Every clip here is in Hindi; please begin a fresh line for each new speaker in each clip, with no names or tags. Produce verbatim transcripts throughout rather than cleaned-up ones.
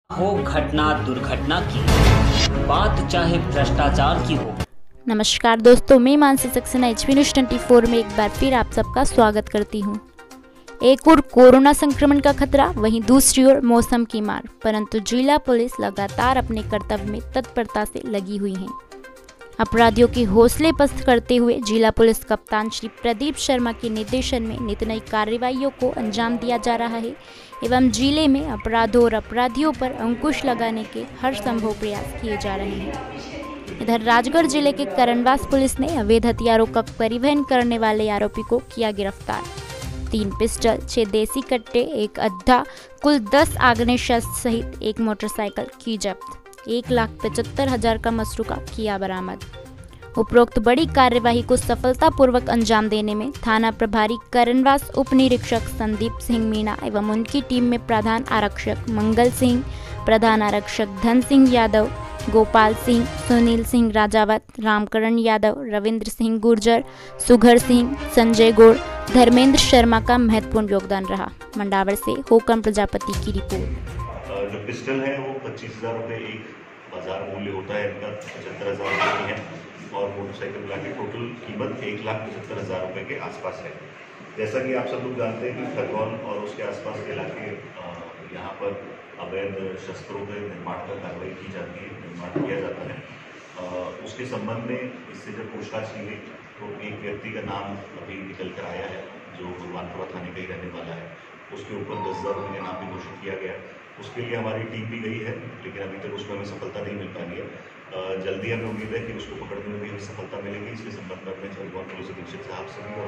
हो घटना दुर्घटना की, बात चाहे भ्रष्टाचार की हो।
नमस्कार दोस्तों, मैं Mansi Saxena H P news चौबीस में एक बार फिर आप सबका स्वागत करती हूँ। एक ओर कोरोना संक्रमण का खतरा, वहीं दूसरी ओर मौसम की मार, परंतु जिला पुलिस लगातार अपने कर्तव्य में तत्परता से लगी हुई है। अपराधियों के हौसले पस्त करते हुए जिला पुलिस कप्तान श्री प्रदीप शर्मा के निर्देशन में नित नई कार्रवाइयों को अंजाम दिया जा रहा है एवं जिले में अपराधों और अपराधियों पर अंकुश लगाने के हर संभव प्रयास किए जा रहे हैं। इधर राजगढ़ जिले के करनवास पुलिस ने अवैध हथियारों का परिवहन करने वाले आरोपी को किया गिरफ्तार। तीन पिस्टल, छह देसी कट्टे, एक अद्धा, कुल दस आग्नेय शस्त्र सहित एक मोटरसाइकिल की जब्त। एक लाख पचहत्तर हजार का मसरूका किया बरामद। उपरोक्त बड़ी कार्यवाही को सफलतापूर्वक अंजाम देने में थाना प्रभारी करनवास उप निरीक्षक संदीप सिंह मीणा एवं उनकी टीम में प्रधान आरक्षक मंगल सिंह, प्रधान आरक्षक धन सिंह यादव, गोपाल सिंह, सुनील सिंह राजावत, रामकरण यादव, रविंद्र सिंह गुर्जर, सुघर सिंह, संजय गौड़, धर्मेंद्र शर्मा का महत्वपूर्ण योगदान रहा। मंडावर से होकम प्रजापति की रिपोर्ट।
जो पिस्टल है वो पच्चीस हज़ार रुपये एक बाजार मूल्य होता है, इनका पचहत्तर हज़ार रुपये की है और मोटरसाइकिल मिला के टोटल कीमत एक लाख पचहत्तर हज़ार रुपये के आसपास है। जैसा कि आप सब लोग जानते हैं कि खरगोन और उसके आसपास के इलाके यहाँ पर अवैध शस्त्रों के निर्माण का कार्रवाई की जाती है, निर्माण किया जाता है। उसके संबंध में इससे जब पूछताछ की गई तो एक व्यक्ति का नाम अभी निकल कर आया है जो भगवानपुरा थाने का ही रहने वाला है। उसके ऊपर दस हज़ार रुपये का नाम भी घोषित किया गया। उसके लिए हमारी टीम भी गई है, लेकिन अभी तक उसमें हमें सफलता नहीं मिल पाई है। जल्दी हमें उम्मीद है कि उसको पकड़ने में भी हमें सफलता मिलेगी। इसके संबंध में अपने खरगोन पुलिस अधीक्षक साहब से भी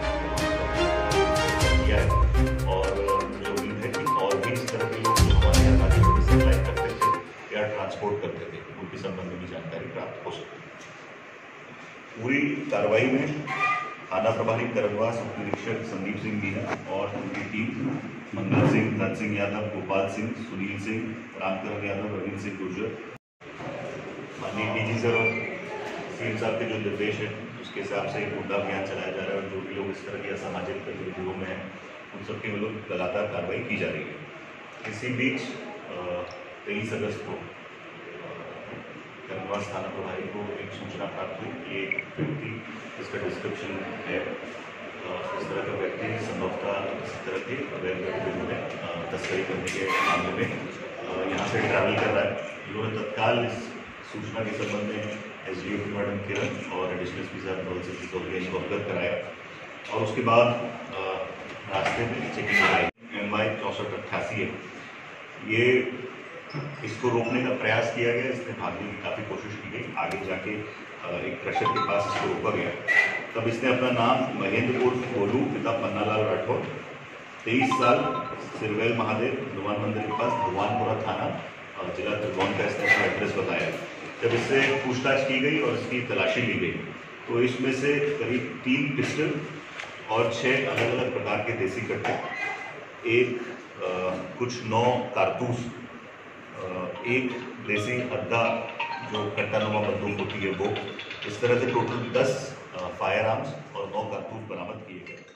किया है और मुझे उम्मीद है कि और भी इस तरह के लोग जो हमारे यहाँ गाड़ी सप्लाई करते थे या ट्रांसपोर्ट करते थे उनके संबंध में भी जानकारी प्राप्त हो सके। पूरी कार्रवाई में थाना प्रभारी करनवास उप निरीक्षक संदीप सिंह मीणा और उनकी टीम मंगल सिंह, धन सिंह यादव, गोपाल सिंह, सुनील सिंह, रामकरण यादव, रविंद्र सिंह गुर्जर, माननीय डीजी सर और सीएम साहब के जो निर्देश है उसके हिसाब से एक मुद्दा अभियान चलाया जा रहा है और जो भी लोग इस तरह की असामाजिक गतिविधियों में हैं उन सबके लोग लगातार कार्रवाई की जा रही है। इसी बीच तेईस अगस्त को करनवास थाना प्रभारी को एक सूचना प्राप्त हुई कि एक व्यक्ति जिसका डिस्क्रिप्शन है, इस तरह का व्यक्ति संभवतः इस तरह की अवैध गतिविधियों में तस्करी करने के मामले में यहाँ से ट्रैवल कर रहा है। उन्होंने तत्काल इस सूचना के संबंध में S D O madam Kiran और एडिशनल एस पी साहब नवल सिंह को इनको अवगत कराया और उसके बाद रास्ते में चेकिंग आई एम वाई चौंसठ अट्ठासी है, ये इसको रोकने का प्रयास किया गया। इसने भागने की काफ़ी कोशिश की गई। आगे जाके एक क्रशर के पास इसको रोका गया, तब इसने अपना नाम महेंद्र उर्फ गोलू पिता पन्नालाल राठौर, तेईस साल, सिरवैल महादेव, हनुमान मंदिर के पास, भगवानपुरा थाना, जिला खरगोन का इसने अपना एड्रेस बताया। जब इससे पूछताछ की गई और इसकी तलाशी ली गई तो इसमें से करीब तीन पिस्टल और छः अलग अलग प्रकार के देसी कट्टे, एक आ, कुछ नौ कारतूस, एक देसी अद्दा जो कट्टानुमा बंदूक होती है वो, इस तरह से टोटल दस फायर आर्म्स और नौ कारतूस बरामद किए गए।